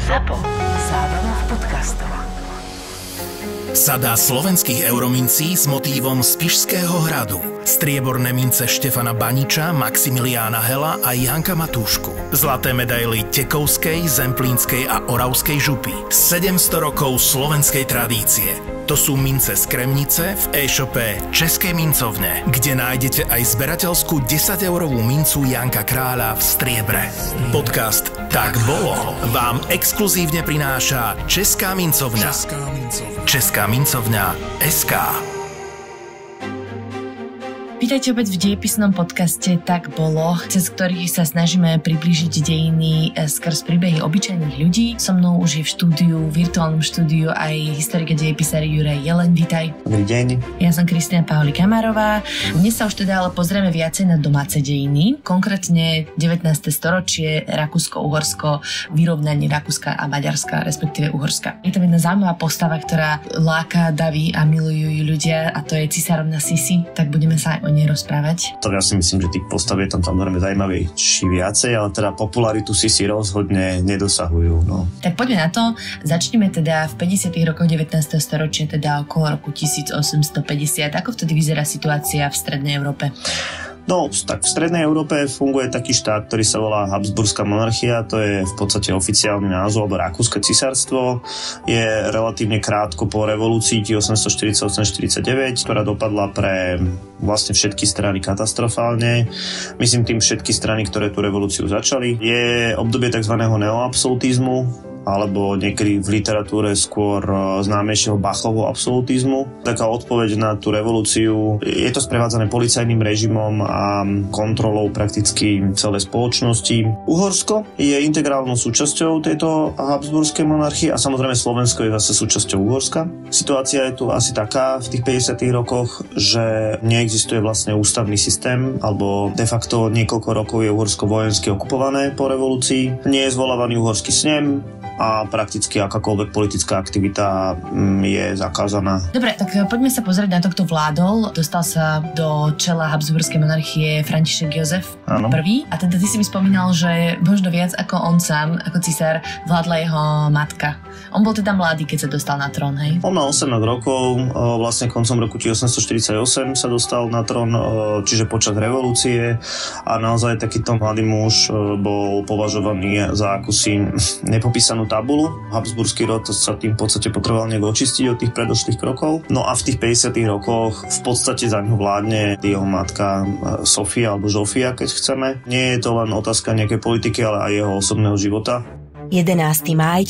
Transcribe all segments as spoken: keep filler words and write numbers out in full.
Zapo. Zábrná v podcastov. Sada slovenských euromincí s motívom Spišského hradu. Strieborné mince Štefana Baniča, Maximiliána Hela a Janka Matúšku. Zlaté medaily Tekovskej, Zemplínskej a Oravskej župy. sedemsto rokov slovenskej tradície. To sú mince z Kremnice v e-shope Českej mincovne, kde nájdete aj zberateľskú desaťeurovú mincu Janka Kráľa v striebre. Podcast Tak bolo vám exkluzívne prináša Česká mincovňa. Česká mincovňa. Česká mincovňa es ká. Vítajte opäť v dejepisnom podcaste Tak bolo, cez ktorý sa snažíme priblížiť dejiny skrz príbehy obyčajných ľudí. So mnou už je v štúdiu, v virtuálnom štúdiu aj historik a dejepisár Juraj Jelen. Vítaj. Dobrý deň. Ja som Kristina Pauli-Kamarová. Dnes sa už teda ale pozrieme viacej na domáce dejiny, konkrétne devätnáste storočie, Rakúsko-Uhorsko, vyrovnanie Rakúska a Maďarska, respektíve Uhorska. Je tam jedna zaujímavá postava, ktorá láka, daví a milujú ju ľudia, a to je cisárovna Sisi, tak budeme sa aj o nej rozprávať. To ja si myslím, že tých postav je tam samozrejme zaujímavejší viacej, ale teda popularitu Sisi rozhodne nedosahujú. No. Tak poďme na to. Začneme teda v päťdesiatych rokoch devätnásteho storočia, teda okolo roku tisícosemstopäťdesiat. Ako vtedy vyzerá situácia v strednej Európe? No, tak v strednej Európe funguje taký štát, ktorý sa volá Habsburská monarchia, to je v podstate oficiálny názov, alebo Rakúske cisárstvo. Je relatívne krátko po revolúcii osemnásťstoštyridsaťosem štyridsaťdeväť, ktorá dopadla pre vlastne všetky strany katastrofálne. Myslím tým všetky strany, ktoré tú revolúciu začali. Je obdobie tzv. Neoabsolutizmu, alebo niekedy v literatúre skôr známejšieho Bachovho absolutizmu. Taká odpoveď na tú revolúciu. Je to sprevádzané policajným režimom a kontrolou prakticky celej spoločnosti. Uhorsko je integrálnou súčasťou tejto habsburskej monarchie a samozrejme Slovensko je zase súčasťou Uhorska. Situácia je tu asi taká v tých päťdesiatych rokoch, že neexistuje vlastne ústavný systém, alebo de facto niekoľko rokov je Uhorsko vojensky okupované po revolúcii. Nie je zvolávaný uhorský snem a prakticky akákoľvek politická aktivita je zakázaná. Dobre, tak poďme sa pozrieť na to, kto vládol. Dostal sa do čela Habsburskej monarchie František Jozef I. A teda ty si mi spomínal, že možno viac ako on sám, ako cisár, vládla jeho matka. On bol teda mladý, keď sa dostal na trón, hej? On mal osemnásť rokov, vlastne koncom roku osemnásťstoštyridsaťosem sa dostal na trón, čiže počas revolúcie, a naozaj takýto mladý muž bol považovaný za akúsi nepopísanú tabulu. Habsburský rod sa tým v podstate potreboval nejak očistiť od tých predošlých krokov. No a v tých päťdesiatych rokoch v podstate za ňo vládne jeho matka Sofia alebo Žofia, keď chceme. Nie je to len otázka nejakej politiky, ale aj jeho osobného života. jedenásteho mája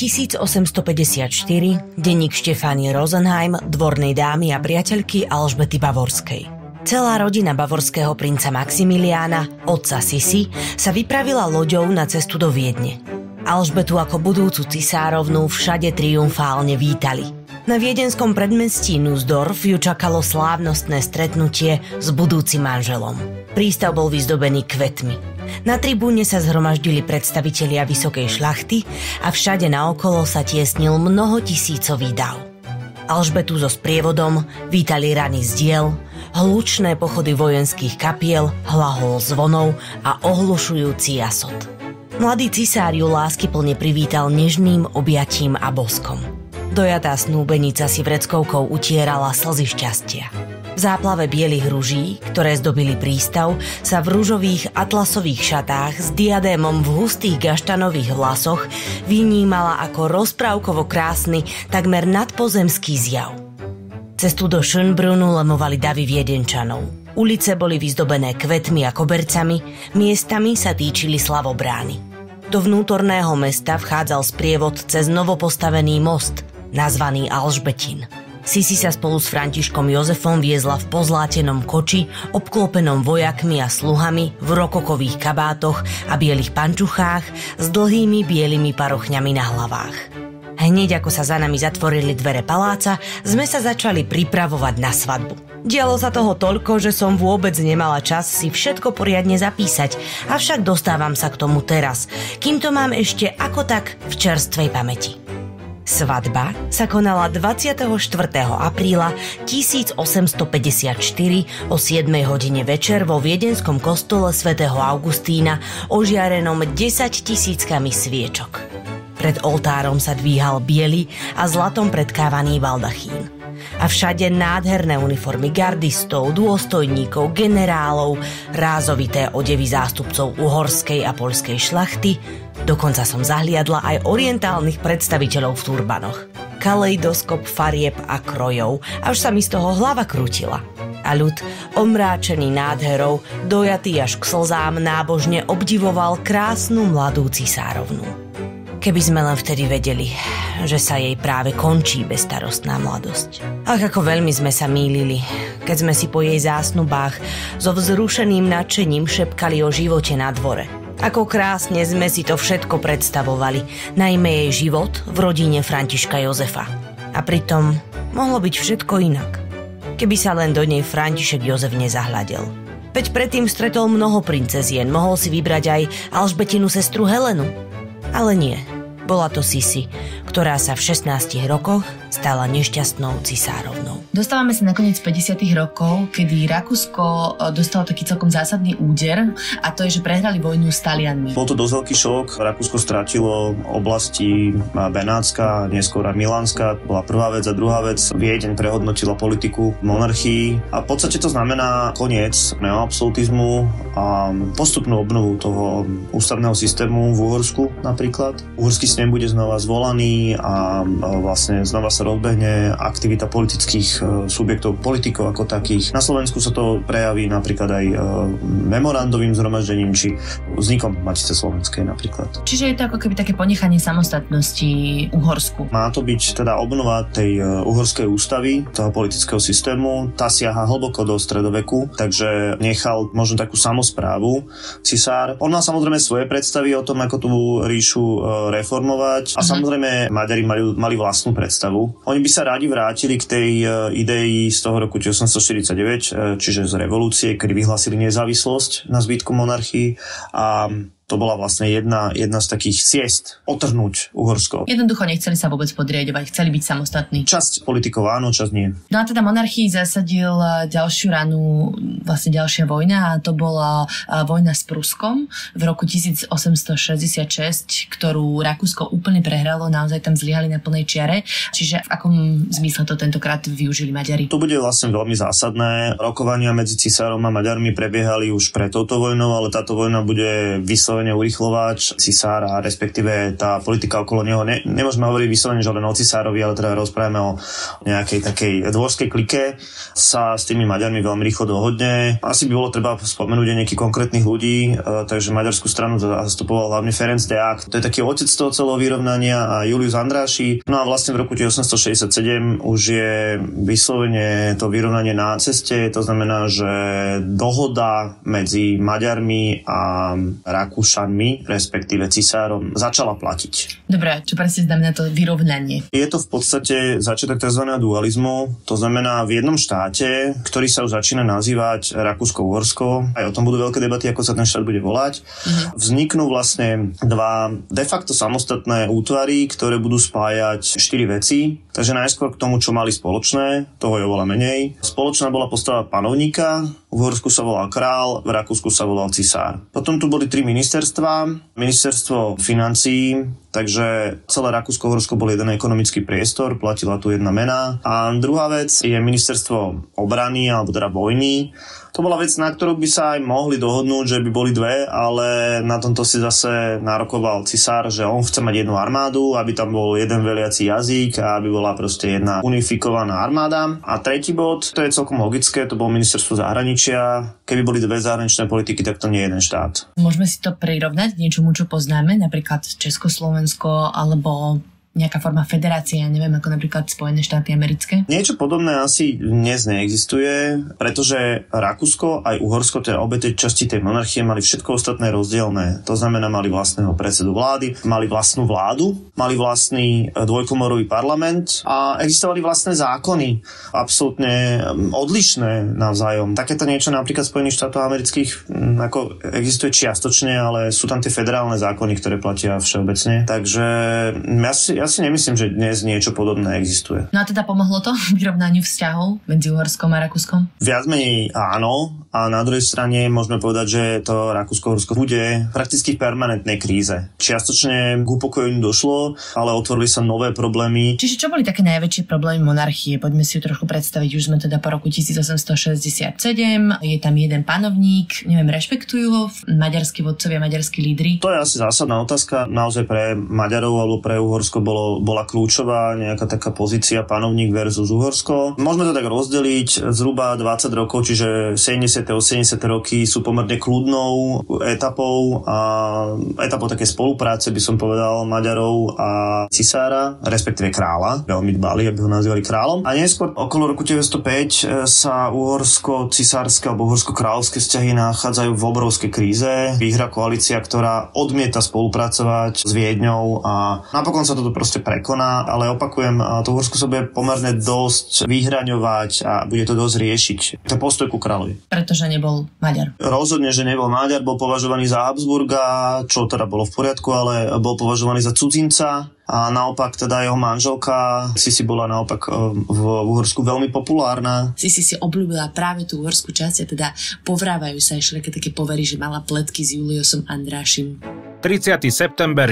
tisícosemstopäťdesiatštyri, denník Štefánie Rosenheim, dvornej dámy a priateľky Alžbety Bavorskej. Celá rodina bavorského princa Maximiliána, otca Sisi, sa vypravila loďou na cestu do Viedne. Alžbetu ako budúcu cisárovnu všade triumfálne vítali. Na viedenskom predmestí Nussdorf ju čakalo slávnostné stretnutie s budúcim manželom. Prístav bol vyzdobený kvetmi. Na tribúne sa zhromaždili predstavitelia vysokej šľachty a všade naokolo sa tiesnil mnohotisícový dav. Alžbetu so sprievodom vítali rany z diel, hlučné pochody vojenských kapiel, hlahol zvonov a ohlušujúci jasot. Mladý cisár ju láskyplne privítal nežným objatím a boskom. Dojatá snúbenica si vreckovkou utierala slzy šťastia. V záplave bielých ruží, ktoré zdobili prístav, sa v ružových atlasových šatách s diadémom v hustých gaštanových vlasoch vynímala ako rozprávkovo krásny, takmer nadpozemský zjav. Cestu do Schönbrunnu lemovali davy Viedenčanov. Ulice boli vyzdobené kvetmi a kobercami, miestami sa týčili slavobrány. Do vnútorného mesta vchádzal sprievod cez novopostavený most, nazvaný Alžbetín. Sisi sa spolu s Františkom Jozefom viezla v pozlátenom koči, obklopenom vojakmi a sluhami, v rokokových kabátoch a bielých pančuchách s dlhými bielými parochňami na hlavách. Hneď ako sa za nami zatvorili dvere paláca, sme sa začali pripravovať na svadbu. Dialo sa toho toľko, že som vôbec nemala čas si všetko poriadne zapísať, avšak dostávam sa k tomu teraz, kým to mám ešte ako tak v čerstvej pamäti. Svadba sa konala dvadsiateho štvrtého apríla tisícosemstopäťdesiatštyri o siedmej hodine večer vo viedenskom kostole svätého Augustína ožiarenom desaťtisíckami sviečok. Pred oltárom sa dvíhal biely a zlatom predkávaný baldachín. A všade nádherné uniformy gardistov, dôstojníkov, generálov, rázovité odevy zástupcov uhorskej a poľskej šlachty, dokonca som zahliadla aj orientálnych predstaviteľov v turbanoch. Kaleidoskop farieb a krojov, až sa mi z toho hlava krútila. A ľud, omráčený nádherou, dojatý až k slzám, nábožne obdivoval krásnu mladú cisárovnu. Keby sme len vtedy vedeli, že sa jej práve končí bezstarostná mladosť. Ach, ako veľmi sme sa mýlili, keď sme si po jej zásnubách so vzrušeným nadšením šepkali o živote na dvore. Ako krásne sme si to všetko predstavovali, najmä jej život v rodine Františka Jozefa. A pritom mohlo byť všetko inak, keby sa len do nej František Jozef nezahľadel. Veď predtým stretol mnoho princezien, mohol si vybrať aj Alžbetinu sestru Helenu. Ale nie, bola to Sisi, ktorá sa v šestnástich rokoch stala nešťastnou cisárovnou. Dostávame sa nakoniec päťdesiatych rokov, kedy Rakúsko dostalo taký celkom zásadný úder, a to je, že prehrali vojnu s Talianmi. Bol to dosť veľký šok. Rakúsko stratilo oblasti Benátska, neskôr aj Milánska. Bola prvá vec a druhá vec. Viedeň prehodnotila politiku monarchii a v podstate to znamená koniec neoabsolutizmu a postupnú obnovu toho ústavného systému v Uhorsku napríklad. Uhorský snem bude znova zvolaný a vlastne znova sa rozbehne aktivita politických subjektov, politikov ako takých. Na Slovensku sa to prejaví napríklad aj memorandovým zhromaždením či vznikom Matice slovenskej napríklad. Čiže je to ako keby také ponechanie samostatnosti Uhorsku. Má to byť teda obnova tej uhorskej ústavy, toho politického systému. Tá siaha hlboko do stredoveku, takže nechal možno takú samosprávu cisár. On má samozrejme svoje predstavy o tom, ako tú ríšu reformovať a samozrejme Maďari mali, mali vlastnú predstavu. Oni by sa rádi vrátili k tej idei z toho roku osemnásťstoštyridsaťdeväť, čiže z revolúcie, kedy vyhlásili nezávislosť na zbytku monarchii a to bola vlastne jedna, jedna z takých ciest otrhnúť Uhorsko. Jednoducho nechceli sa vôbec podriadovať, chceli byť samostatní. Časť politikov áno, časť nie. No a teda monarchii zasadil ďalšiu ranu, vlastne ďalšia vojna, a to bola vojna s Pruskom v roku tisícosemstošesťdesiatšesť, ktorú Rakúsko úplne prehralo, naozaj tam zlyhali na plnej čiare. Čiže v akom zmysle to tentokrát využili Maďari? To bude vlastne veľmi zásadné. Rokovania medzi cisárom a Maďarmi prebiehali už pred touto vojnou, ale táto vojna bude vyslovene urychlovač. Cisár a respektíve tá politika okolo neho, ne, nemôžeme hovoriť vyslovene, že len o cisárovi, ale teda rozprávame o nejakej takej dvorskej klike, sa s tými Maďarmi veľmi rýchlo dohodne. Asi by bolo treba spomenúť aj nejakých konkrétnych ľudí, takže maďarskú stranu zastupoval hlavne Ferenc Deák. To je taký otec toho celého vyrovnania, a Julius Andráši. No a vlastne v roku osemnásťstošesťdesiatsedem už je vyslovene to vyrovnanie na ceste, to znamená, že dohoda medzi Maďarmi a Rakúšanmi, respektíve cisárom, začala platiť. Dobre, čo presne znamená to vyrovnanie? Je to v podstate začiatok tzv. Dualizmu, to znamená v jednom štáte, ktorý sa už začína nazývať Rakúsko-Uhorsko, aj o tom budú veľké debaty, ako sa ten štát bude volať, mhm. vzniknú vlastne dva de facto samostatné útvary, ktoré budú spájať štyri veci. Takže najskôr k tomu, čo mali spoločné, toho je oveľa menej. Spoločná bola postava panovníka, v Uhorsku sa volal král, v Rakúsku sa volal cisár. Potom tu boli tri ministerstva. Ministerstvo financií, takže celé Rakúsko-Uhorsko bol jeden ekonomický priestor, platila tu jedna mena. A druhá vec je ministerstvo obrany, alebo teda vojny. To bola vec, na ktorú by sa aj mohli dohodnúť, že by boli dve, ale na tomto si zase nárokoval cisár, že on chce mať jednu armádu, aby tam bol jeden veliaci jazyk a aby bola proste jedna unifikovaná armáda. A tretí bod, to je celkom logické, to bolo ministerstvo zahraničia. Keby boli dve zahraničné politiky, tak to nie je jeden štát. Môžeme si to prirovnať niečomu, čo poznáme, napríklad Československo alebo nejaká forma federácie, ja neviem, ako napríklad Spojené štáty americké? Niečo podobné asi dnes neexistuje, pretože Rakúsko aj Uhorsko, teda obe tej časti tej monarchie, mali všetko ostatné rozdielne. To znamená, mali vlastného predsedu vlády, mali vlastnú vládu, mali vlastný dvojkomorový parlament a existovali vlastné zákony, absolútne odlišné navzájom. Takéto niečo napríklad Spojených štátov amerických ako existuje čiastočne, ale sú tam tie federálne zákony, ktoré platia všeobecne. Takže ja si, ja Ja si nemyslím, že dnes niečo podobné existuje. No a teda pomohlo to vyrovnaniu vzťahov medzi Uhorskom a Rakúskom? Viac menej áno, a na druhej strane môžeme povedať, že to Rakúsko-Uhorsko bude prakticky v permanentnej kríze. Čiastočne k upokojeniu došlo, ale otvorili sa nové problémy. Čiže čo boli také najväčšie problémy monarchie? Poďme si ju trochu predstaviť. Už sme teda po roku tisícosemstošesťdesiatsedem, je tam jeden panovník, neviem, rešpektujú ho maďarskí vodcovia, maďarskí lídri? To je asi zásadná otázka. Naozaj pre Maďarov alebo pre Uhorsko bolo, bola kľúčová nejaká taká pozícia panovník versus Uhorsko. Môžeme to tak rozdeliť zhruba dvadsať rokov, čiže sedemdesiate osemdesiate roky sú pomerne kľudnou etapou a etapou také spolupráce, by som povedal, Maďarov a cisára, respektíve kráľa. Veľmi dbali, aby ho nazývali kráľom. A neskôr okolo roku deväťstopäť sa uhorsko-cisárske alebo uhorsko-kráľovské vzťahy nachádzajú v obrovskej kríze. Vyhra koalícia, ktorá odmieta spolupracovať s Viedňou a napokon sa toto proste prekoná, ale opakujem, to Uhorsko sa bude pomerne dosť vyhraňovať a bude to dosť riešiť. To je postoj ku kráľovi. Pretože nebol Maďar. Rozhodne, že nebol Maďar, bol považovaný za Habsburga, čo teda bolo v poriadku, ale bol považovaný za cudzinca. A naopak teda jeho manželka Sisi bola naopak v Uhorsku veľmi populárna. Sisi si obľúbila práve tú uhorskú časť a teda povrávajú sa ešte také povery, že mala pletky s Juliusom Andrášim. tridsiateho september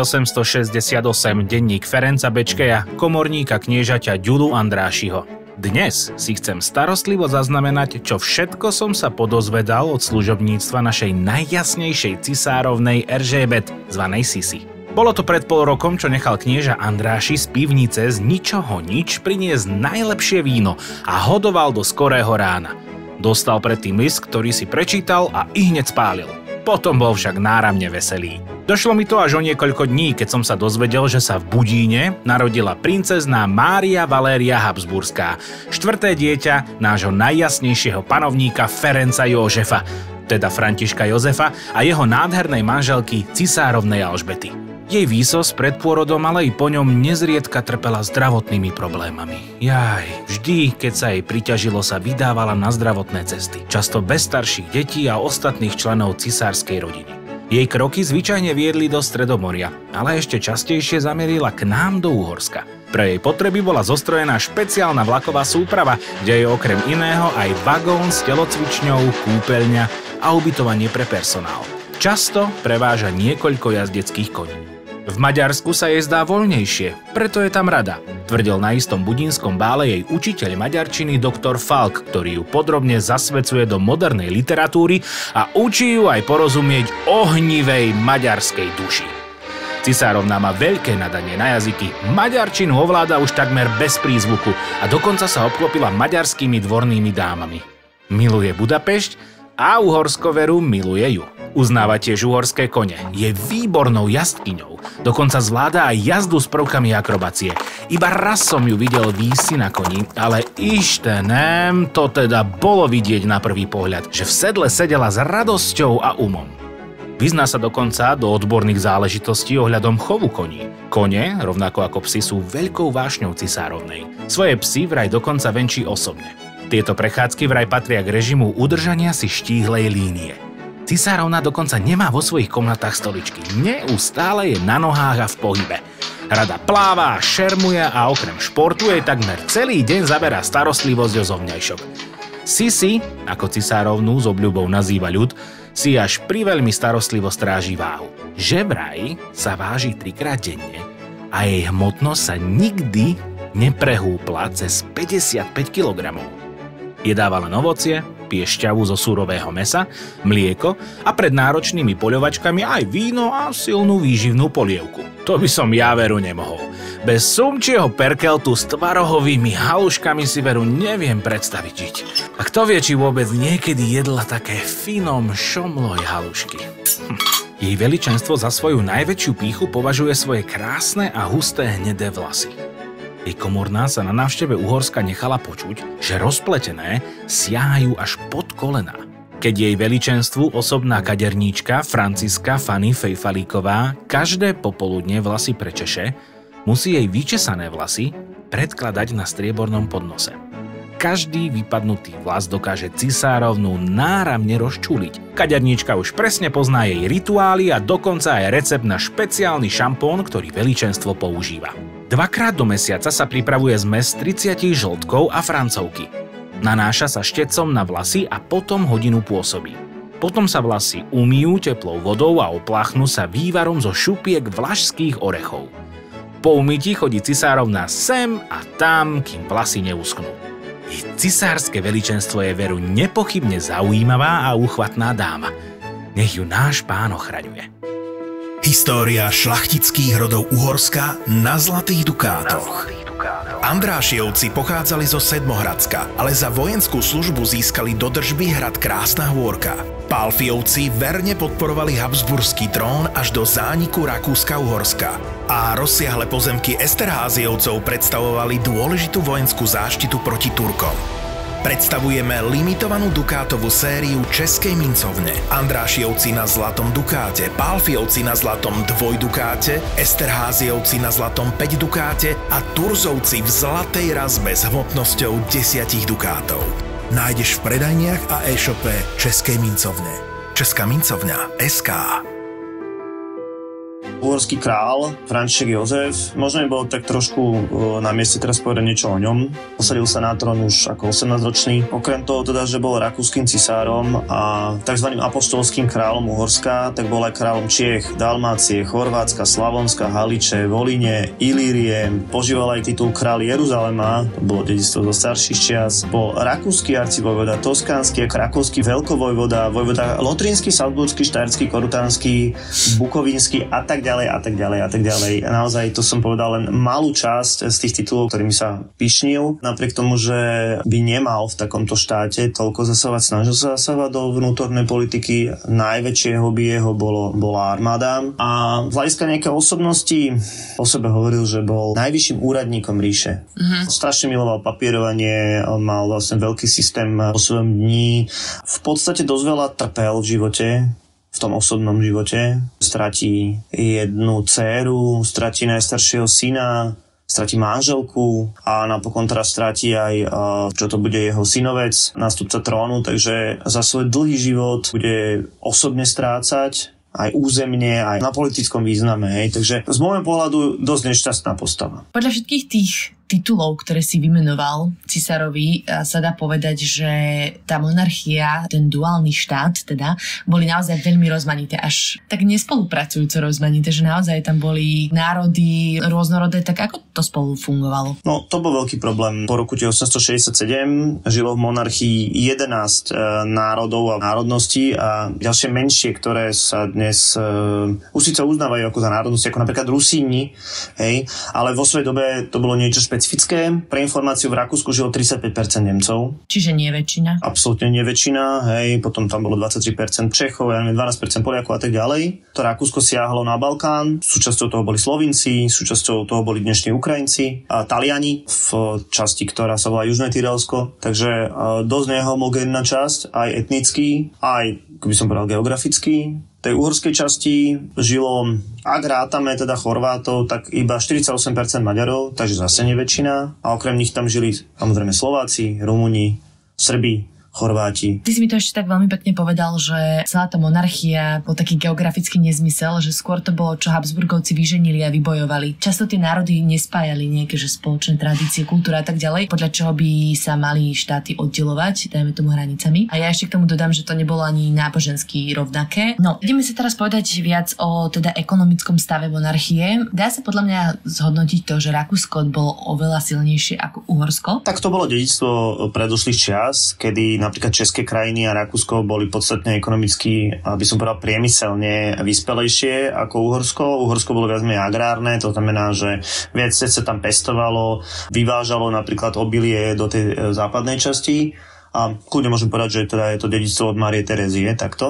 tisícosemstošesťdesiatosem, denník Ferenca Bečkeja, komorníka kniežaťa Ďulu Andrášiho. Dnes si chcem starostlivo zaznamenať, čo všetko som sa podozvedal od služobníctva našej najjasnejšej cisárovnej Erzsébet, zvanej Sisi. Bolo to pred pol rokom, čo nechal knieža Andráši z pivnice z ničoho nič priniesť najlepšie víno a hodoval do skorého rána. Dostal predtým list, ktorý si prečítal a ihneď spálil. Potom bol však náramne veselý. Došlo mi to až o niekoľko dní, keď som sa dozvedel, že sa v Budíne narodila princezná Mária Valéria Habsburská, štvrté dieťa nášho najjasnejšieho panovníka Ferenca Jóžefa, teda Františka Jozefa a jeho nádhernej manželky cisárovnej Alžbety. Jej výsos pred pôrodom, ale i po ňom nezriedka trpela zdravotnými problémami. Jaj, vždy, keď sa jej priťažilo, sa vydávala na zdravotné cesty, často bez starších detí a ostatných členov cisárskej rodiny. Jej kroky zvyčajne viedli do Stredomoria, ale ešte častejšie zamierila k nám do Uhorska. Pre jej potreby bola zostrojená špeciálna vlaková súprava, kde je okrem iného aj vagón s telocvičňou, kúpeľňa a ubytovanie pre personál. Často preváža niekoľko jazdeckých koní. V Maďarsku sa jej zdá voľnejšie, preto je tam rada, tvrdil na istom budínskom bále jej učiteľ maďarčiny doktor Falk, ktorý ju podrobne zasvedcuje do modernej literatúry a učí ju aj porozumieť ohnivej maďarskej duši. Cisárovna má veľké nadanie na jazyky, maďarčinu ovláda už takmer bez prízvuku a dokonca sa obklopila maďarskými dvornými dámami. Miluje Budapešť a Uhorskoveru miluje ju. Uznáva tiež uhorské kone, je výbornou jazdkyňou, dokonca zvláda aj jazdu s prvkami akrobácie. Iba raz som ju videl výjsť na koni, ale ištenem, to teda bolo vidieť na prvý pohľad, že v sedle sedela s radosťou a umom. Vyzná sa dokonca do odborných záležitostí ohľadom chovu koní. Kone, rovnako ako psi, sú veľkou vášňou cisárovnej. Svoje psy vraj dokonca venčí osobne. Tieto prechádzky vraj patria k režimu udržania si štíhlej línie. Cisárovna dokonca nemá vo svojich komnatách stoličky. Neustále je na nohách a v pohybe. Rada pláva, šermuje a okrem športu jej takmer celý deň zaberá starostlivosť o zovňajšok. Sisi, ako cisárovnu s obľubou nazýva ľud, si až priveľmi starostlivo stráži váhu. Že vraj sa váži trikrát denne a jej hmotnosť sa nikdy neprehúpla cez päťdesiatpäť kilogramov. Jedáva len ovocie, pije šťavu zo surového mäsa, mlieko a pred náročnými poľovačkami aj víno a silnú výživnú polievku. To by som ja veru nemohol. Bez sumčieho perkeltu s tvarohovými haluškami si veru neviem predstaviť žiť. A kto vie, či vôbec niekedy jedla také finom šomloj halušky. Hm. Jej veličenstvo za svoju najväčšiu pýchu považuje svoje krásne a husté hnedé vlasy. Jej komorná sa na návšteve Uhorska nechala počuť, že rozpletené siahajú až pod kolená. Keď jej veličenstvu osobná kaderníčka Franciska Fanny Fejfalíková každé popoludne vlasy prečeše, musí jej vyčesané vlasy predkladať na striebornom podnose. každý vypadnutý vlas dokáže cisárovnu náramne rozčúliť. Kaderníčka už presne pozná jej rituály a dokonca aj recept na špeciálny šampón, ktorý veličenstvo používa. Dvakrát do mesiaca sa pripravuje zmes tridsiatich žltkov a francovky. Nanáša sa štecom na vlasy a potom hodinu pôsobí. Potom sa vlasy umyjú teplou vodou a opláchnú sa vývarom zo šupiek vlašských orechov. Po umytí chodí cisárovna sem a tam, kým vlasy neuschnú. Jej cisárske veličenstvo je veru nepochybne zaujímavá a úchvatná dáma. Nech ju náš pán ochraňuje. História šlachtických rodov Uhorska na zlatých dukátoch. Andrášiovci pochádzali zo Sedmohradska, ale za vojenskú službu získali do držby hrad Krásna Hôrka. Pálfiovci verne podporovali habsburský trón až do zániku Rakúska-Uhorska a rozsiahle pozemky Esterházyovcov predstavovali dôležitú vojenskú záštitu proti Turkom. Predstavujeme limitovanú dukátovú sériu Českej mincovne. Andrášiovci na zlatom dukáte, Pálfiovci na zlatom dvojdukáte, Esterházyovci na zlatom päť dukáte a Turzovci v zlatej razbe s hmotnosťou desať dukátov. Nájdeš v predajniach a e-shope Českej mincovne. Česká mincovňa es ká. Uhorský král František Jozef, možno by bolo tak trošku na mieste teraz povedať niečo o ňom. Posadil sa na trón už ako osemnásťročný. Okrem toho teda, že bol rakúskym cisárom a tzv. Apoštolským kráľom Uhorska, tak bol aj kráľom Čiech, Dalmácie, Chorvátska, Slavonska, Haliče, Volyne, Ilírie. Požíval aj titul kráľ Jeruzalema, to bolo dedičstvo zo starších čias. Bol rakúsky arcivojvoda, toskánsky, krakovský veľkovojvoda, vojvoda lotrínsky, salzburský, štajerský, korutánsky, bukovínsky a tak ďalej a tak ďalej a tak ďalej. A naozaj to som povedal len malú časť z tých titulov, ktorými sa pyšnil. Napriek tomu, že by nemal v takomto štáte toľko zasahovať, snažil sa zasahovať do vnútornej politiky. Najväčšie hobby jeho bolo, bola armáda. A z hľadiska nejaké osobnosti o sebe hovoril, že bol najvyšším úradníkom ríše. Mm-hmm. Strašne miloval papierovanie, mal vlastne veľký systém vo svojom dni. V podstate dosť veľa trpel v živote, v tom osobnom živote. Stratí jednu dcéru, stratí najstaršieho syna, stratí manželku a napokon teraz stratí aj, čo to bude jeho synovec, nástupca trónu, takže za svoj dlhý život bude osobne strácať aj územne, aj na politickom význame. Hej. Takže z môjho pohľadu dosť nešťastná postava. Podľa všetkých tých titulov, ktoré si vymenoval cisárovi, sa dá povedať, že tá monarchia, ten duálny štát teda, boli naozaj veľmi rozmanité, až tak nespolupracujúco rozmanité, že naozaj tam boli národy rôznorodé, tak ako to spolu fungovalo? No, to bol veľký problém. Po roku osemnásťstošesťdesiatsedem žilo v monarchii jedenásť e, národov a národností a ďalšie menšie, ktoré sa dnes e, už síce uznávajú ako za národnosti, ako napríklad Rusíni, hej, ale vo svojej dobe to bolo niečo špeciálne. Špecifické. Pre informáciu v Rakúsku žilo tridsaťpäť percent Nemcov. Čiže nie väčšina? Absolútne nie väčšina, hej. Potom tam bolo dvadsaťtri percent Čechov, ja neviem, dvanásť percent Poliakov a tak ďalej. To Rakúsko siahlo na Balkán. Súčasťou toho boli Slovinci, súčasťou toho boli dnešní Ukrajinci a Taliani v časti, ktorá sa volá Južné Tyrolsko. Takže dosť nehomogénna časť, aj etnický, aj, by som povedal, geografický. V tej uhorskej časti žilo, ak rátame teda Chorvátov, tak iba štyridsaťosem percent Maďarov, takže zase nie väčšina. A okrem nich tam žili samozrejme Slováci, Rumúni, Srbi, Chorváti. Ty si mi to ešte tak veľmi pekne povedal, že celá tá monarchia bol taký geografický nezmysel, že skôr to bolo, čo Habsburgovci vyženili a vybojovali. Často tie národy nespájali nejaké že spoločné tradície, kultúra a tak ďalej, podľa čoho by sa mali štáty oddelovať, dajme tomu hranicami. A ja ešte k tomu dodám, že to nebolo ani nábožensky rovnaké. No, ideme si teraz povedať viac o teda ekonomickom stave monarchie. Dá sa podľa mňa zhodnotiť to, že Rakúsko bolo oveľa silnejšie ako Uhorsko? Tak to bolo dedičstvo predošlých čias, kedy napríklad české krajiny a Rakúsko boli podstatne ekonomicky, aby som povedal, priemyselne vyspelejšie ako Uhorsko. Uhorsko bolo viac menej agrárne, to znamená, že viac sa tam pestovalo, vyvážalo napríklad obilie do tej západnej časti a kľudne môžem povedať, že teda je to dedičstvo od Márie Terezie, takto.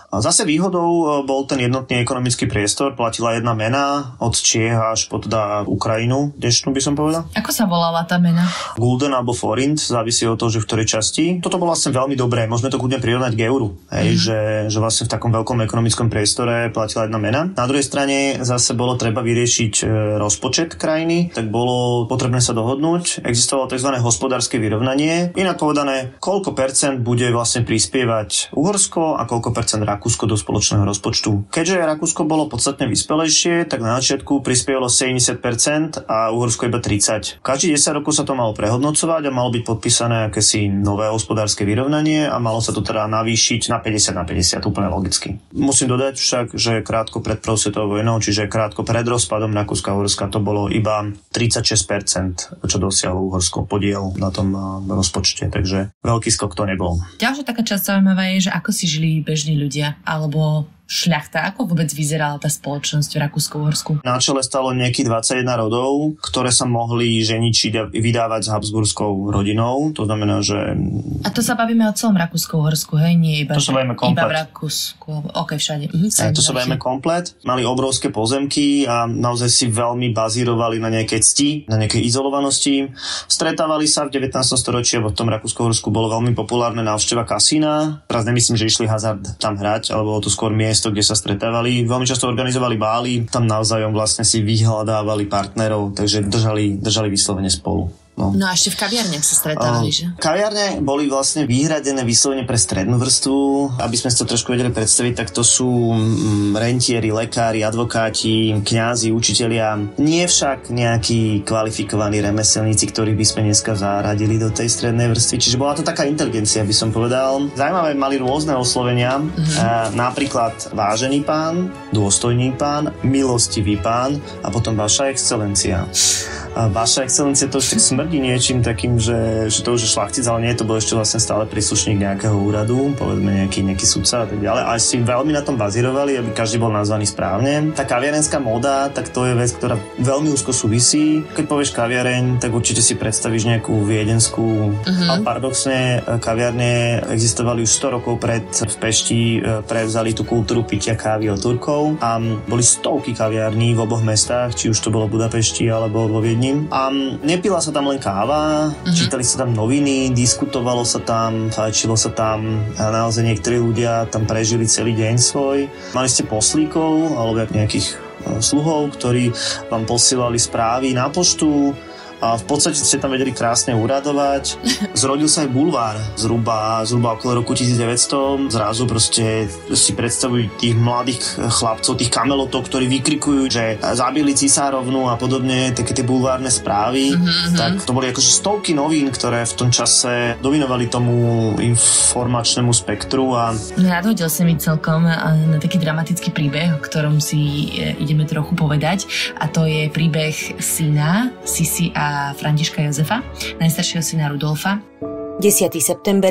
A zase výhodou bol ten jednotný ekonomický priestor, platila jedna mena od Čiech až po teda Ukrajinu, dnešnú by som povedal. Ako sa volala tá mena? Gulden alebo forint, závisí od toho, že v ktorej časti. Toto bolo vlastne veľmi dobré, môžeme to kľudne prirovnať k euru, hej, mm. že, že vlastne v takom veľkom ekonomickom priestore platila jedna mena. Na druhej strane zase bolo treba vyriešiť rozpočet krajiny, tak bolo potrebné sa dohodnúť. Existovalo tzv. Hospodárske vyrovnanie. Inak povedané, koľko percent bude vlastne prispievať Uhorsko a koľko percent Rakúsko do spoločného rozpočtu. Keďže Rakúsko bolo podstatne vyspelejšie, tak na začiatku prispievalo sedemdesiat percent a Uhorsko iba tridsať percent. Každých desať rokov sa to malo prehodnocovať a malo byť podpísané akési nové hospodárske vyrovnanie a malo sa to teda navýšiť na päťdesiat na päťdesiat, úplne logicky. Musím dodať však, že krátko pred prvou svetovou vojnou, čiže krátko pred rozpadom Rakúska a Uhorska, to bolo iba tridsaťšesť percent, čo dosiahlo Uhorsko podiel na tom rozpočte, takže veľký skok to nebol. Ďalšia taká časť zaujímavá je, že ako si žili bežní ľudia, alebo šľachta. Ako vôbec vyzerala tá spoločnosť v Rakúsku-Uhorsku? Na čele stalo nejakých dvadsaťjeden rodov, ktoré sa mohli ženičiť a vydávať s habsburskou rodinou. To znamená, že... A to sa bavíme o celom Rakúsku-Uhorsku, hej? Nie iba, to sa bavíme komplet. Iba v Rakúsku. Ok, všade. Mhm, e, to sa bavíme komplet. Mali obrovské pozemky a naozaj si veľmi bazírovali na nejakej cti, na nejakej izolovanosti. Stretávali sa v devätnástom storočí, lebo v tom Rakúsku-Uhorsku bolo veľmi populárne návšteva kasína. Teraz nemyslím, že išli hazard tam hrať, alebo to skôr miest, kde sa stretávali. Veľmi často organizovali bály, tam navzájom vlastne si vyhľadávali partnerov, takže držali, držali vyslovene spolu. No. no a ešte v kaviarniach sa stretávali, že? Kaviarne boli vlastne vyhradené vyslovene pre strednú vrstvu. Aby sme si to trošku vedeli predstaviť, tak to sú rentieri, lekári, advokáti, kňazi, učitelia. Nie však nejakí kvalifikovaní remeselníci, ktorých by sme dneska zaradili do tej strednej vrstvy. Čiže bola to taká inteligencia, by som povedal. Zaujímavé, mali rôzne oslovenia. Mm-hmm. E, napríklad vážený pán, dôstojný pán, milostivý pán a potom vaša excelencia. A vaša excelencia to už tak smrdí niečím takým, že, že to už je šlachtic, ale nie, to bol ešte vlastne stále príslušník nejakého úradu, povedzme nejaký, nejaký sudca a tak ďalej. Ale si veľmi na tom bazírovali, aby každý bol nazvaný správne. Tá kaviarenská móda, tak to je vec, ktorá veľmi úzko súvisí. Keď povieš kaviareň, tak určite si predstavíš nejakú viedenskú. Uh-huh. Ale paradoxne kaviarne existovali už sto rokov pred v Pešti, prevzali tú kultúru pitia kávy od Turkov a boli stovky kaviarní v oboch mestách, či už to bolo v Budapešti alebo vo Viedni. A nepila sa tam len káva, mm-hmm. čítali sa tam noviny, diskutovalo sa tam, fajčilo sa tam a naozaj niektorí ľudia tam prežili celý deň svoj. Mali ste poslíkov alebo nejakých sluhov, ktorí vám posielali správy na poštu a v podstate ste tam vedeli krásne uradovať. Zrodil sa aj bulvár zhruba, zhruba okolo roku devätnásťsto. Zrazu proste si predstavujú tých mladých chlapcov, tých kamelotov, ktorí vykrikujú, že zabili cisárovnu a podobne, také tie bulvárne správy. Mm-hmm. Tak to boli akože stovky novín, ktoré v tom čase dominovali tomu informačnému spektru. A... Nadhodil sa mi celkom na taký dramatický príbeh, o ktorom si ideme trochu povedať, a to je príbeh syna Sisi a Františka Jozefa, najstaršieho syna Rudolfa. desiateho september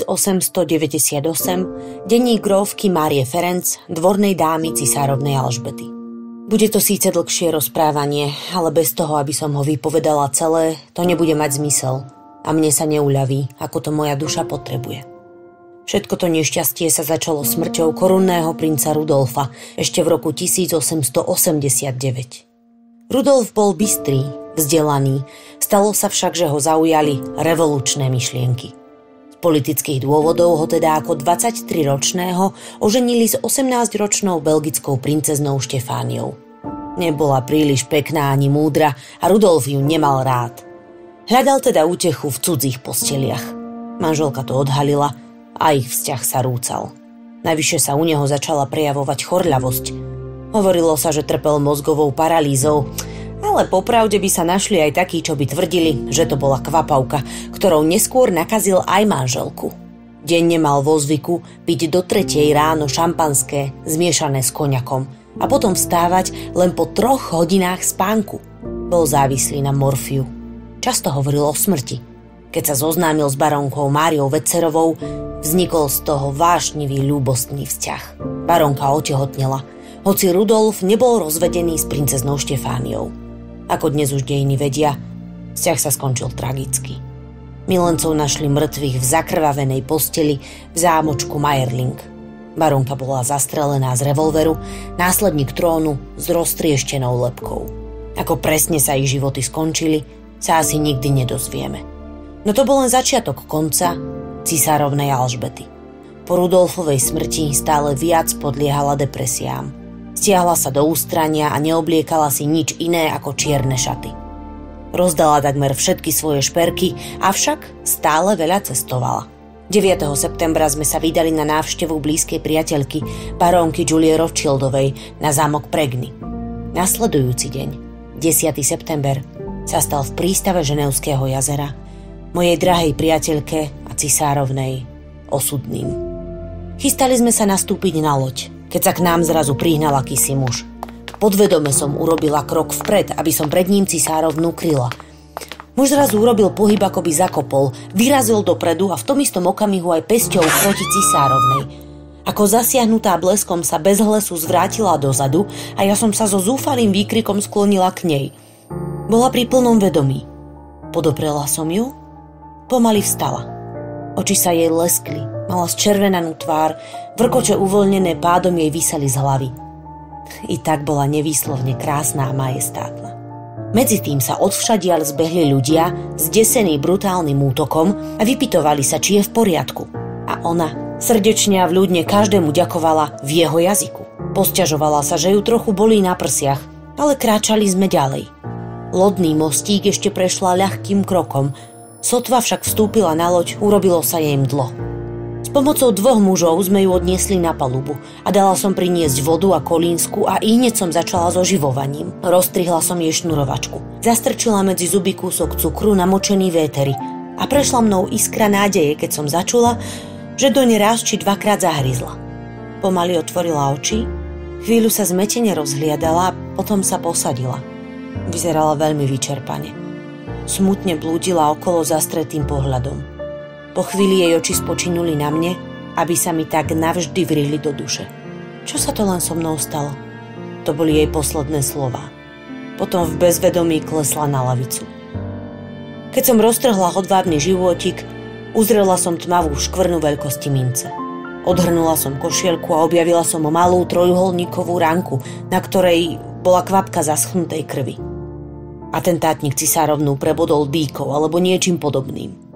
tisícosemstodeväťdesiatosem, denník grófky Márie Ferenc, dvornej dámy cisárovnej Alžbety. Bude to síce dlhšie rozprávanie, ale bez toho, aby som ho vypovedala celé, to nebude mať zmysel a mne sa neuľaví, ako to moja duša potrebuje. Všetko to nešťastie sa začalo smrťou korunného princa Rudolfa ešte v roku tisícosemstoosemdesiatdeväť. Rudolf bol bystrý, vzdelaný, stalo sa však, že ho zaujali revolučné myšlienky. Z politických dôvodov ho teda ako dvadsaťtriročného oženili s osemnásťročnou belgickou princeznou Štefániou. Nebola príliš pekná ani múdra a Rudolf ju nemal rád. Hľadal teda útechu v cudzích posteliach. Manželka to odhalila a ich vzťah sa rúcal. Navyše sa u neho začala prejavovať chorľavosť. Hovorilo sa, že trpel mozgovou paralýzou, ale popravde by sa našli aj takí, čo by tvrdili, že to bola kvapavka, ktorou neskôr nakazil aj manželku. Denne mal vo zvyku piť do tretej ráno šampanské zmiešané s koňakom a potom vstávať len po troch hodinách spánku. Bol závislý na morfiu. Často hovoril o smrti. Keď sa zoznámil s baronkou Máriou Vecerovou, vznikol z toho vášnivý ľúbostný vzťah. Baronka otehotnela, hoci Rudolf nebol rozvedený s princeznou Štefániou. Ako dnes už dejiny vedia, vzťah sa skončil tragicky. Milencov našli mŕtvych v zakrvavenej posteli v zámočku Mayerling. Barónka bola zastrelená z revolveru, následník trónu s roztrieštenou lebkou. Ako presne sa ich životy skončili, sa asi nikdy nedozvieme. No to bol len začiatok konca cisárovnej Alžbety. Po Rudolfovej smrti stále viac podliehala depresiám. Stiahla sa do ústrania a neobliekala si nič iné ako čierne šaty. Rozdala takmer všetky svoje šperky, avšak stále veľa cestovala. deviateho septembra sme sa vydali na návštevu blízkej priateľky, barónky Julie Rothschildovej, na zámok Pregny. Nasledujúci deň, desiateho september, sa stal v prístave Ženevského jazera mojej drahej priateľke a cisárovnej osudným. Chystali sme sa nastúpiť na loď, keď sa k nám zrazu prihnal akýsi muž. Podvedome som urobila krok vpred, aby som pred ním cisárovnu kryla. Muž zrazu urobil pohyb, ako by zakopol, vyrazil dopredu a v tom istom okamihu aj pesťou proti cisárovnej. Ako zasiahnutá bleskom sa bez hlesu zvrátila dozadu a ja som sa so zúfalým výkrikom sklonila k nej. Bola pri plnom vedomí. Podoprela som ju, pomaly vstala. Oči sa jej leskli, mala zčervenanú tvár, vrkoče uvoľnené pádom jej viseli z hlavy. I tak bola nevýslovne krásna a majestátna. Medzi tým sa odvšadiaľ zbehli ľudia, zdesení brutálnym útokom a vypytovali sa, či je v poriadku. A ona srdečne a vľúdne každému ďakovala v jeho jazyku. Posťažovala sa, že ju trochu bolí na prsiach, ale kráčali sme ďalej. Lodný mostík ešte prešla ľahkým krokom, sotva však vstúpila na loď, urobilo sa jej mdlo. S pomocou dvoch mužov sme ju odniesli na palubu a dala som priniesť vodu a kolínsku a ihneď som začala so oživovaním. Roztrihla som jej šnurovačku. Zastrčila medzi zuby kúsok cukru namočený véteri a prešla mnou iskra nádeje, keď som začula, že doň raz či dvakrát zahryzla. Pomaly otvorila oči, chvíľu sa zmetene rozhliadala a potom sa posadila. Vyzerala veľmi vyčerpane. Smutne blúdila okolo zastretým pohľadom. Po chvíli jej oči spočinuli na mne, aby sa mi tak navždy vrili do duše. Čo sa to len so mnou stalo? To boli jej posledné slová. Potom v bezvedomí klesla na lavicu. Keď som roztrhla hodvábny životík, uzrela som tmavú škvrnu veľkosti mince. Odhrnula som košielku a objavila som malú trojuholníkovú ranku, na ktorej bola kvapka zaschnutej krvi. Atentátnik cisárovnú prebodol dýkou alebo niečím podobným.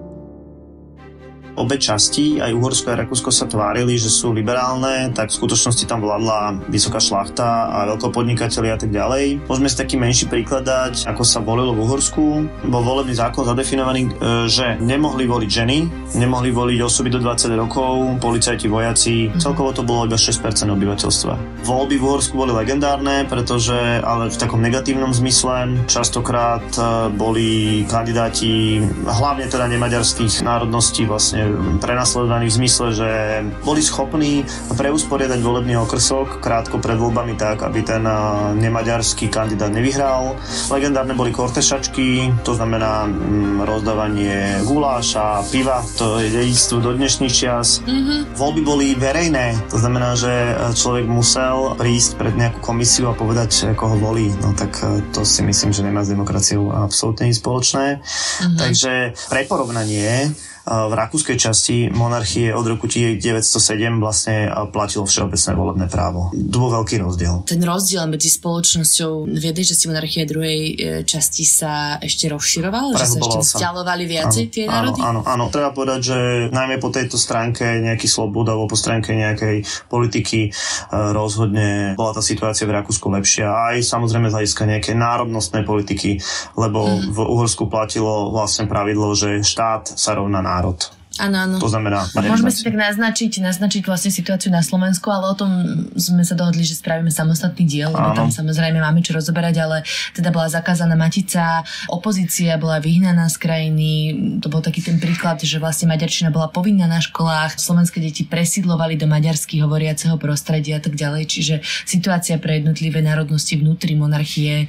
Obe časti, aj Uhorsko a Rakúsko, sa tvárili, že sú liberálne, tak v skutočnosti tam vládla vysoká šlachta a veľkopodnikatelia a tak ďalej. Môžeme si taký menší príklad dať, ako sa volilo v Uhorsku. Bol volebný zákon zadefinovaný, že nemohli voliť ženy, nemohli voliť osoby do dvadsať rokov, policajti, vojaci, celkovo to bolo iba šesť percent obyvateľstva. Voľby v Uhorsku boli legendárne, pretože, ale v takom negatívnom zmysle, častokrát boli kandidáti, hlavne teda nemaďarských národností, vlastne prenasledovaní v zmysle, že boli schopní preusporiadať volebný okrsok krátko pred voľbami tak, aby ten nemaďarský kandidát nevyhral. Legendárne boli kortešačky, to znamená rozdávanie guláša, piva, to je dedičstvo do dnešných čias. Mm-hmm. Voľby boli verejné, to znamená, že človek musel prísť pred nejakú komisiu a povedať, koho volí. No tak to si myslím, že nemá s demokraciou absolútne nič spoločné. Mm-hmm. Takže pre porovnanie, v rakúskej časti monarchie od roku devätnásťstosedem vlastne platilo všeobecné volebné právo. To bol veľký rozdiel. Ten rozdiel medzi spoločnosťou v jednej časti monarchie a druhej časti sa ešte rozširoval? Že sa ešte vzdialovali viacej tie národy? Áno, áno, áno. Treba povedať, že najmä po tejto stránke nejaký slobod alebo po stránke nejakej politiky rozhodne bola tá situácia v Rakúsku lepšia. Aj samozrejme z hľadiska nejakej národnostnej politiky, lebo mm. v Uhorsku platilo vlastne pravidlo, že štát sa rovná národ. Áno, áno. To znamená... Môžeme si tak naznačiť, naznačiť vlastne situáciu na Slovensku, ale o tom sme sa dohodli, že spravíme samostatný diel, lebo tam samozrejme máme čo rozoberať, ale teda bola zakázaná matica, opozícia bola vyhnaná z krajiny, to bol taký ten príklad, že vlastne maďarčina bola povinná na školách, slovenské deti presídlovali do maďarsky hovoriaceho prostredia a tak ďalej, čiže situácia pre jednotlivé národnosti vnútri monarchie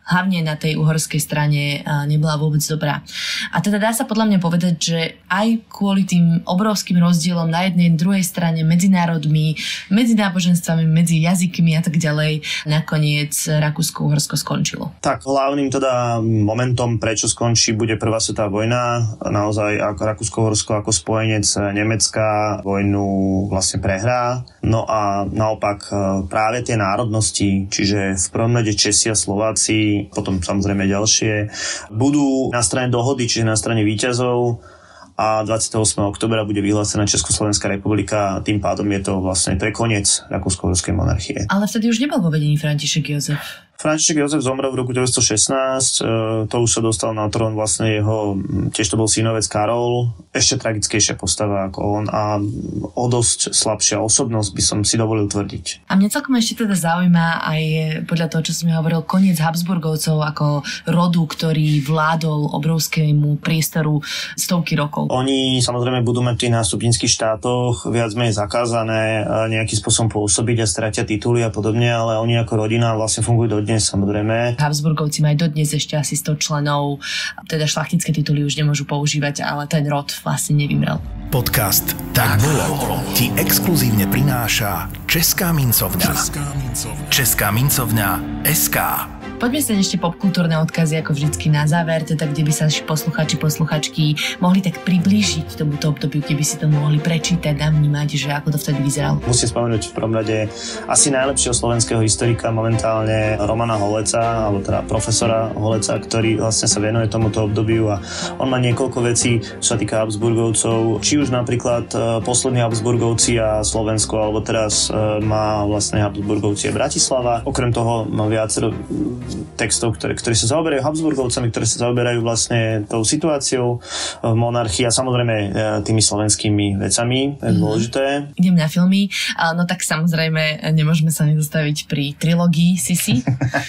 hlavne na tej uhorskej strane nebola vôbec dobrá. A teda dá sa podľa mňa povedať, že aj kvôli tým obrovským rozdielom na jednej druhej strane medzi národmi, medzi náboženstvami, medzi jazykmi a tak ďalej, nakoniec Rakúsko-Uhorsko skončilo. Tak hlavným teda momentom, prečo skončí, bude prvá svetová vojna. Naozaj ako Rakúsko-Uhorsko ako spojenec Nemecka vojnu vlastne prehrá. No a naopak práve tie národnosti, čiže v prvom rade Česi a Slováci, potom samozrejme ďalšie, budú na strane dohody, čiže na strane víťazov, a dvadsiateho ôsmeho októbra bude vyhlásená Československá republika a tým pádom je to vlastne to je koniec Rakúsko-Uhorskej monarchie. Ale vtedy už nebol vo vedení František Jozef. František Jozef zomrel v roku devätnásťstošestnásť, to už sa dostal na trón vlastne jeho, tiež to bol synovec Karol, ešte tragickejšia postava ako on a o dosť slabšia osobnosť by som si dovolil tvrdiť. A mňa celkom ešte teda zaujíma aj podľa toho, čo som ja hovoril, koniec Habsburgovcov ako rodu, ktorý vládol obrovskému priestoru stovky rokov. Oni samozrejme budú mať v tých nástupníckych štátoch viac menej zakázané nejakým spôsobom pôsobiť a stratia tituly a podobne, ale oni ako rodina vlastne fungujú do dnes, samozrejme. Habsburgovci majú dodnes ešte asi sto členov, teda šlachtické tituly už nemôžu používať, ale ten rod vlastne nevymrel. Podcast Tak bolo ti exkluzívne prináša Česká mincovňa. Česká mincovňa es ká. Poďme sa ešte popkultúrne odkazy ako vždycky na záver, teda kde by sa posluchači, posluchačky mohli tak priblížiť tomuto obdobiu, kde by si to mohli prečítať a vnímať, že ako to vtedy vyzeralo. Musím spomenúť v prvom rade asi najlepšieho slovenského historika momentálne Romana Holeca, alebo teda profesora Holeca, ktorý vlastne sa venuje tomuto obdobiu a on má niekoľko vecí, čo sa týka Habsburgovcov, či už napríklad poslední Habsburgovci a Slovensko, alebo teraz má vlastne Habsburgovci a Bratislava. Okrem toho má viacero textov, ktoré, ktoré sa zaoberajú Habsburgovcami, ktoré sa zaoberajú vlastne tou situáciou v monarchii a samozrejme tými slovenskými vecami. Je dôležité. Mm. Idem na filmy. No tak samozrejme nemôžeme sa nezastaviť pri trilógii Sisi.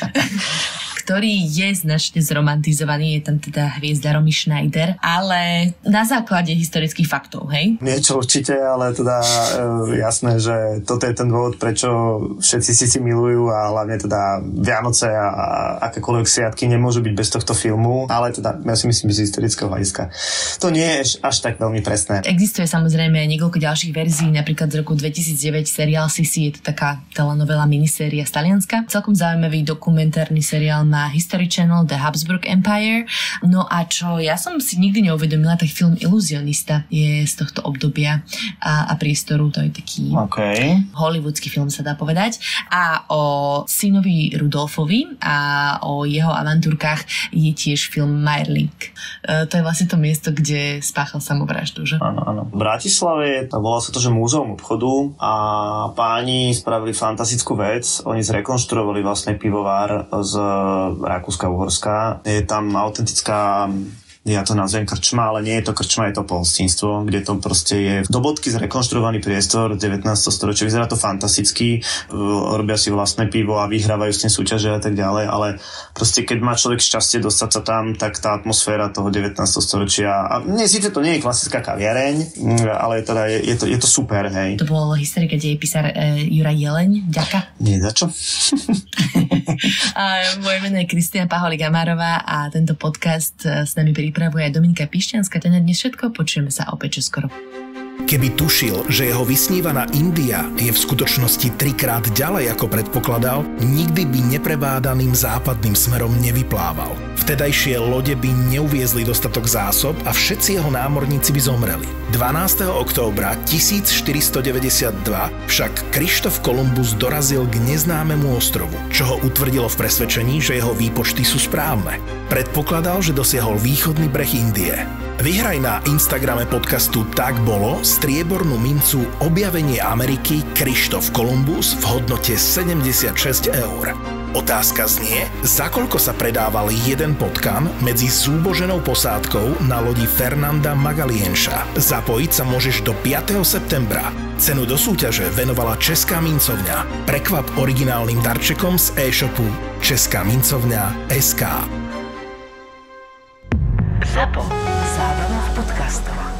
ktorý je značne zromantizovaný, je tam teda hviezda Romy Schneider, ale na základe historických faktov, hej? Niečo určite, ale teda e, jasné, že toto je ten dôvod, prečo všetci si si milujú a hlavne teda Vianoce a, a akékoľvek sviatky nemôžu byť bez tohto filmu, ale teda ja si myslím, že z historického hľadiska to nie je až tak veľmi presné. Existuje samozrejme niekoľko ďalších verzií, napríklad z roku dvetisícdeväť seriál Sisi, je to taká telenovela miniséria z Talianska. Celkom zaujímavý dokumentárny seriál má History Channel The Habsburg Empire. No a čo ja som si nikdy neuvedomila, tak film Iluzionista je z tohto obdobia a, a priestoru, to je taký okay. hollywoodský film, sa dá povedať. A o synovi Rudolfovi a o jeho avantúrkach je tiež film Mayerling. E, to je vlastne to miesto, kde spáchal samovraždu, že? Áno, áno. V Bratislave volá sa to, že Múzeum obchodu a páni spravili fantastickú vec. Oni zrekonštruovali vlastne pivovár z Rakúska-Uhorska. Je tam autentická, ja to nazvem krčma, ale nie je to krčma, je to pohostinstvo, kde to proste je do bodky zrekonštruovaný priestor devätnásteho storočia. Vyzerá to fantasticky, robia si vlastné pivo a vyhrávajú s tým súťaže a tak ďalej, ale proste keď má človek šťastie dostať sa tam, tak tá atmosféra toho devätnásteho storočia, a nie, síce to nie je klasická kaviareň, ale teda je, je, to, je to super, hej. To bol historik a dejepísar e, Juraj Jeleň, ďaká. Nie, za čo? A moje meno je Kristina Paholi-Gamárová a tento podcast s nami pripravuje Dominika Pišťanská. To je na dnes všetko, počujeme sa opäť čoskoro. Keby tušil, že jeho vysnívaná India je v skutočnosti trikrát ďalej ako predpokladal, nikdy by neprebádaným západným smerom nevyplával. Vtedajšie lode by neuviezli dostatok zásob a všetci jeho námorníci by zomreli. dvanásteho októbra tisícštyristodeväťdesiatdva však Krištof Kolumbus dorazil k neznámemu ostrovu, čo ho utvrdilo v presvedčení, že jeho výpočty sú správne. Predpokladal, že dosiahol východný breh Indie. Vyhraj na Instagrame podcastu Tak bolo striebornú mincu Objavenie Ameriky Krištof Kolumbus v hodnote sedemdesiatšesť eur. Otázka znie, za koľko sa predával jeden potkan medzi súboženou posádkou na lodi Fernanda Magalienša. Zapojiť sa môžeš do piateho septembra. Cenu do súťaže venovala Česká mincovňa. Prekvap originálnym darčekom z e-shopu Česká mincovňa es ká. Zapo. Zábrná v podcastovách.